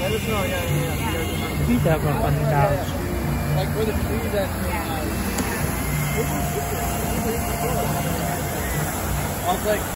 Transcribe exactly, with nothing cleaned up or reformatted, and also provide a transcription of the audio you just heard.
Let us know. Yeah, yeah, yeah. You guys remember. We need to have a fun couch. Like where the trees at. I was like.